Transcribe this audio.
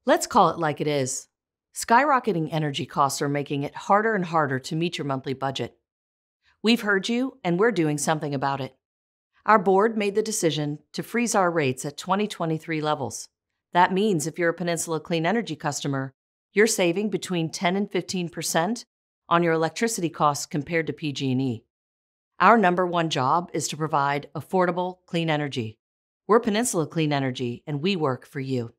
Let's call it like it is. Skyrocketing energy costs are making it harder and harder to meet your monthly budget. We've heard you, and we're doing something about it. Our board made the decision to freeze our rates at 2023 levels. That means if you're a Peninsula Clean Energy customer, you're saving between 10 and 15% on your electricity costs compared to PG&E. Our number one job is to provide affordable, clean energy. We're Peninsula Clean Energy, and we work for you.